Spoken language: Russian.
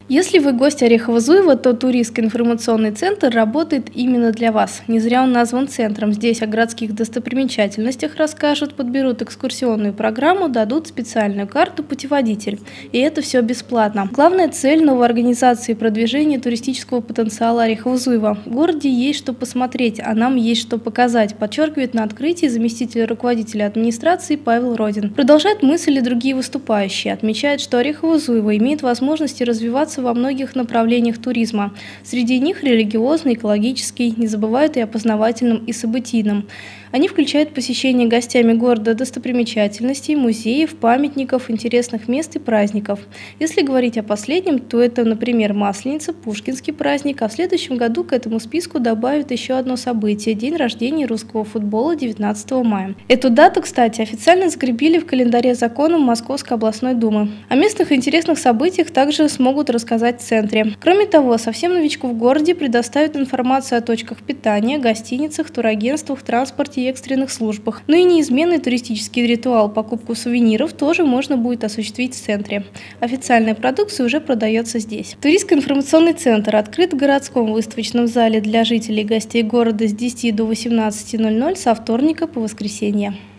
Если вы гость Орехово-Зуева, то туристский информационный центр работает именно для вас. Не зря он назван центром. Здесь о городских достопримечательностях расскажут, подберут экскурсионную программу, дадут специальную карту-путеводитель. И это все бесплатно. Главная цель новой организации – продвижение туристического потенциала Орехово-Зуева. В городе есть что посмотреть, а нам есть что показать, подчеркивает на открытии заместитель руководителя администрации Павел Родин. Продолжает мысль и другие выступающие. Отмечает, что Орехово-Зуево имеет возможности развиваться во многих направлениях туризма. Среди них религиозный, экологический, не забывают и о познавательном и событийном. Они включают посещение гостями города достопримечательностей, музеев, памятников, интересных мест и праздников. Если говорить о последнем, то это, например, Масленица, Пушкинский праздник, а в следующем году к этому списку добавят еще одно событие – день рождения русского футбола 19 мая. Эту дату, кстати, официально закрепили в календаре законом Московской областной думы. О местных интересных событиях также смогут рассказать в центре. Кроме того, совсем новичку в городе предоставят информацию о точках питания, гостиницах, турагентствах, транспорте и экстренных службах. Но и неизменный туристический ритуал покупку сувениров тоже можно будет осуществить в центре. Официальная продукция уже продается здесь. Туристско-информационный центр открыт в городском выставочном зале для жителей и гостей города с 10 до 18:00 со вторника по воскресенье.